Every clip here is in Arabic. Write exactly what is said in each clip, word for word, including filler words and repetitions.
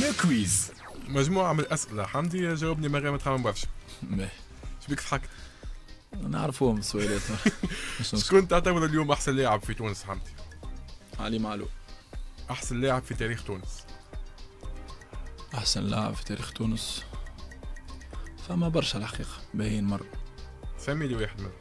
لو كويز. مجموعة من الأسئلة، حمدي جاوبني من غير ما تخمم برشا. باهي شبيك ضحكت؟ نعرفوهم السؤالات. شكون تعتبر اليوم أحسن لاعب في تونس حمدي؟ علي معلول. أحسن لاعب في تاريخ تونس؟ أحسن لاعب في تاريخ تونس فما برشا الحقيقة باهيين مرة. سمي لي واحد منهم.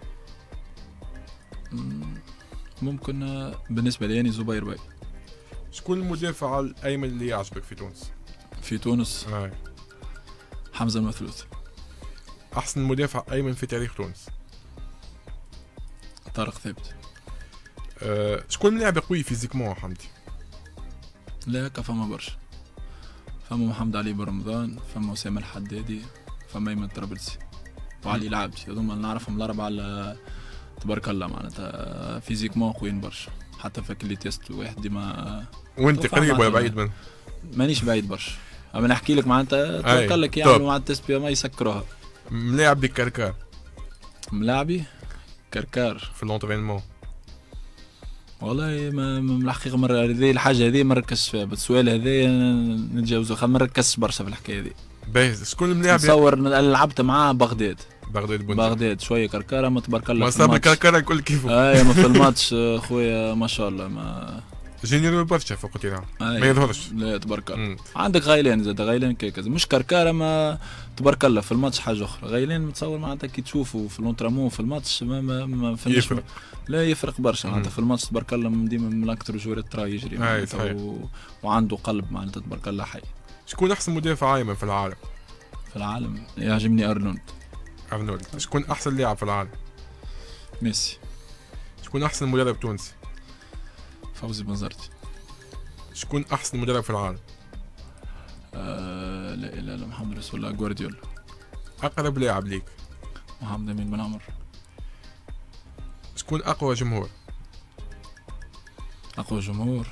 ممكن بالنسبة لي يعني زبير باي. شكون المدافع الأيمن اللي يعجبك في تونس؟ في تونس آه. حمزة المثلوث. أحسن مدافع أيمن في تاريخ تونس؟ طارق ثابت. أه شكون لاعب قوي فيزيكمون حمدي؟ لا هكا فما برشا، فما محمد علي برمضان، فما أسامة الحدادي، فما أيمن الطرابلسي وعلي العابدي. هذوما نعرفهم الأربعة على تبارك الله معناتها فيزيكمون قويين برشا، حتى فاك اللي تيست واحد ديما. وانت قريب ولا بعيد منه؟ مانيش بعيد برشا، اما نحكي لك معناتها توكل لك يعملوا مع التيست ما يسكروها. ملاعب دي كركار؟ ملاعبي كركار في اللونترينمون؟ والله ما من الحقيقه مرة هذه الحاجه هذه ما ركزتش فيها، بالسؤال هذا نتجاوزه، ما ركزتش برشا في الحكايه هذه. باهي شكون الملاعب؟ نتصور لعبت معاه بغداد. بغداد بنت. بغداد شويه كركاره ما تبارك الله. ما صاب كركاره الكل كيفه. اي ما في الماتش خويا ما شاء الله ما جينيرو برشا فوق التيران ما يظهرش. لا تبارك الله. عندك غايلان زاد غايلان كيكز مش كركاره ما تبارك الله في الماتش حاجه اخرى. غايلان متصور معناتها كي تشوفوا في لونترامون في الماتش ما ما, ما في يفرق. لا يفرق برشا معناتها في الماتش تبارك الله ديما من اكثر جوارات ترى يجري معناتها و... وعنده قلب معناتها تبارك الله حي. شكون احسن مدافع ايمن في العالم؟ في العالم يعجبني ارنولد. ارنولد. شكون احسن لاعب في العالم؟ ميسي. شكون احسن مدرب تونسي؟ فوزي بنزرتي. شكون احسن مدرب في العالم؟ آه لا اله الا محمد رسول الله جوارديولا. اقرب لاعب ليك؟ محمد امين بن عمر. شكون اقوى جمهور؟ اقوى جمهور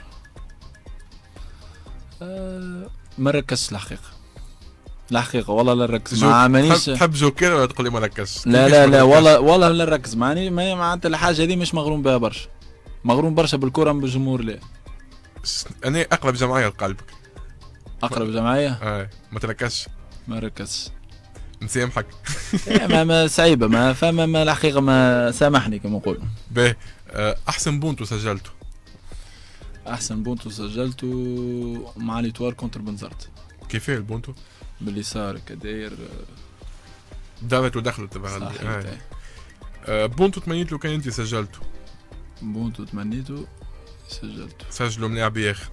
آه ما ركزش الحقيقه الحقيقه والله لا نركز ما مانيش. تحب جوكر ولا تقول لي ما ركزش؟ لا لا لا والله والله لا نركز معني ما معناتها الحاجه هذه مش مغروم بها برشا، مغروم برشا بالكره بالجمهور. لا انا اقرب جمعيه لقلبك. اقرب جمعيه؟ اه ما تركزش. ما ركزش نسامحك. ما ما صعيبه ما فما ما الحقيقه ما سامحني كما نقول. باهي احسن بونتو سجلته؟ احسن بونتو سجلته مع ليتوار كونتر بنزرت. كيفاه البونتو؟ باليسار كداير دارت ودخلت تبع آه. بونتو تمنيت له كان انت سجلته؟ بونتو تمنيته سجلته. سجلوا من لاعب ياخذ؟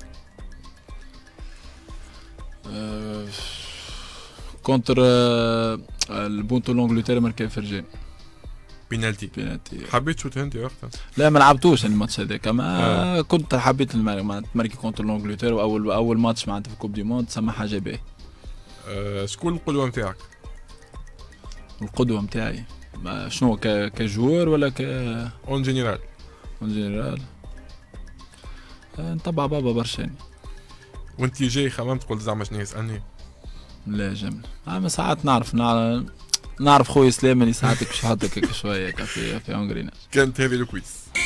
آه كونتر آه البونتو لونجلتير ماركا فرجاني بينالتي. بينالتي. حبيت شوت انت وقتها؟ لا ما لعبتوش الماتش هذاك ما آه. كنت حبيت ماركي كونتر لونجلتير واول اول ماتش معناتها في كوب دي موند سما حاجه باهي. أه شكون القدوة نتاعك؟ القدوة نتاعي شنو ك كجوار ولا ك اون جينيرال؟ اون جينيرال أه نتبع بابا برشاني. وانت جاي خممت قلت زعما شنو يسألني؟ لا جمل اما ساعات نعرف نعرف, نعرف خويا سليماني ساعات باش يحطك شوية في في هونغرينا. كانت هذه الكويس.